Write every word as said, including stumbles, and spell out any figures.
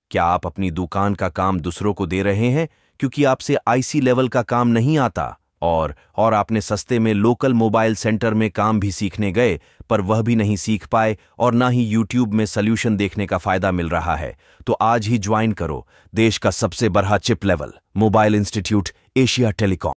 क्या आप अपनी दुकान का काम दूसरों को दे रहे हैं क्योंकि आपसे आईसी लेवल का काम नहीं आता और और आपने सस्ते में लोकल मोबाइल सेंटर में काम भी सीखने गए पर वह भी नहीं सीख पाए और ना ही यूट्यूब में सल्यूशन देखने का फायदा मिल रहा है? तो आज ही ज्वाइन करो देश का सबसे बड़ा chip level mobile institute Asia telecom.